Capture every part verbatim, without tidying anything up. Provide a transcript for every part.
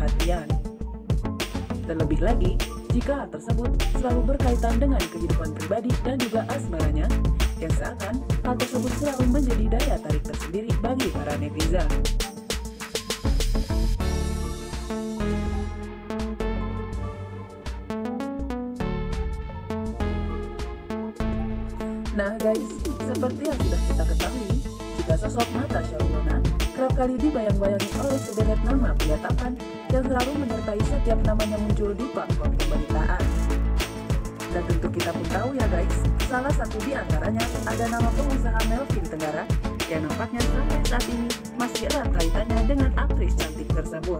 perhatian. Terlebih lagi, jika hal tersebut selalu berkaitan dengan kehidupan pribadi dan juga asmaranya, yang seakan hal tersebut selalu menjadi daya tarik tersendiri bagi para netizen. Nah guys, seperti yang sudah kita ketahui, jika sosok Natasha Wilona kerap kali dibayang-bayangi oleh sederet nama penggatapan yang selalu menyertai setiap namanya muncul di platform pemberitaan. Dan tentu kita pun tahu ya guys, salah satu di antaranya ada nama pengusaha Melvin Tenggara yang nampaknya sampai saat ini masih erat kaitannya dengan aktris cantik tersebut.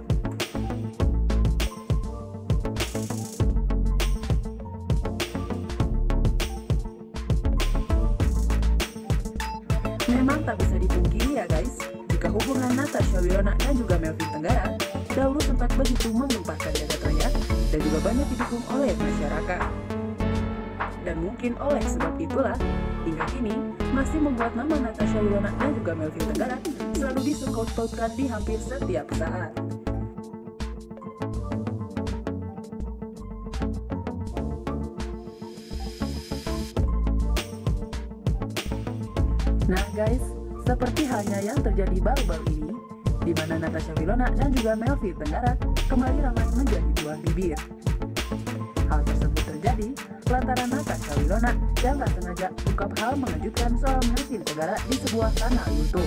Memang tak bisa dipungkiri ya guys, jika hubungan Natasha Wilona dan juga Melvin Tenggara dahulu sempat begitu menggemparkan jagat raya dan juga banyak didukung oleh masyarakat. Dan mungkin oleh sebab itulah, hingga kini masih membuat nama Natasha Wilona dan juga Melvin Tenggara selalu disebut-sebutkan di hampir setiap saat. Nah guys, seperti halnya yang terjadi baru-baru ini, di mana Natasha Wilona dan juga Melvin Tenggara kembali ramai menjadi buah bibir. Hal tersebut terjadi lantaran Natasha Wilona yang tak sengaja ungkap hal mengejutkan soal Melvin Tenggara di sebuah kanal YouTube.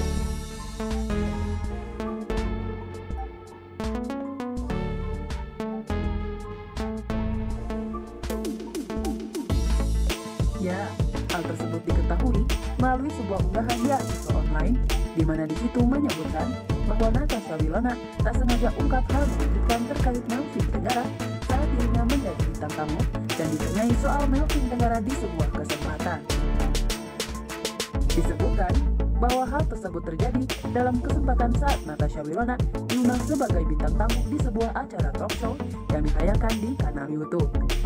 Ya, hal tersebut diketahui melalui sebuah unggahan di artikel online, di mana di situ menyebutkan bahwa Natasha Wilona tak sengaja ungkap hal mengejutkan terkait Melvin Tenggara saat dirinya menjadi bintang tamu dan ditanyai soal Melvin Tenggara di sebuah kesempatan. Disebutkan bahwa hal tersebut terjadi dalam kesempatan saat Natasha Wilona diundang sebagai bintang tamu di sebuah acara talk show yang ditayangkan di kanal YouTube.